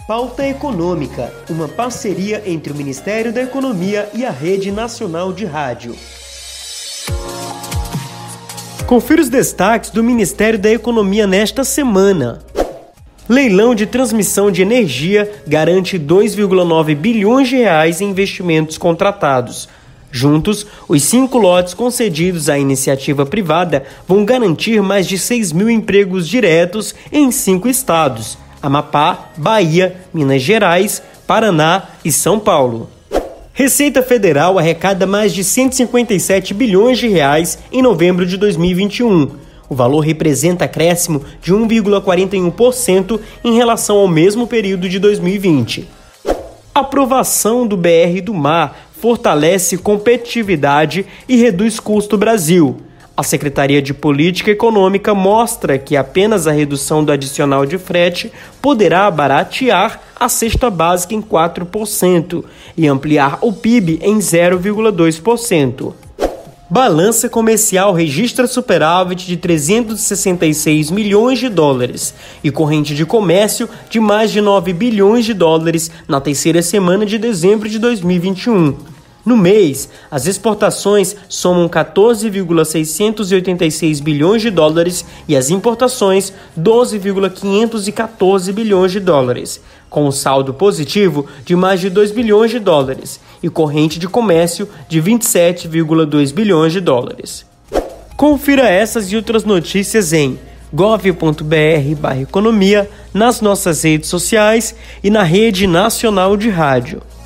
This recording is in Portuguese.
Pauta Econômica, uma parceria entre o Ministério da Economia e a Rede Nacional de Rádio. Confira os destaques do Ministério da Economia nesta semana. Leilão de transmissão de energia garante 2,9 bilhões de reais em investimentos contratados. Juntos, os 5 lotes concedidos à iniciativa privada vão garantir mais de 6 mil empregos diretos em 5 estados: Amapá, Bahia, Minas Gerais, Paraná e São Paulo. Receita Federal arrecada mais de 157 bilhões de reais em novembro de 2021. O valor representa acréscimo de 1,41% em relação ao mesmo período de 2020. A aprovação do BR do Mar fortalece competitividade e reduz custo Brasil. A Secretaria de Política Econômica mostra que apenas a redução do adicional de frete poderá baratear a cesta básica em 4% e ampliar o PIB em 0,2%. Balança comercial registra superávit de 366 milhões de dólares e corrente de comércio de mais de 9 bilhões de dólares na terceira semana de dezembro de 2021. No mês, as exportações somam 14,686 bilhões de dólares e as importações 12,514 bilhões de dólares, com um saldo positivo de mais de 2 bilhões de dólares e corrente de comércio de 27,2 bilhões de dólares. Confira essas e outras notícias em gov.br/economia, nas nossas redes sociais e na Rede Nacional de Rádio.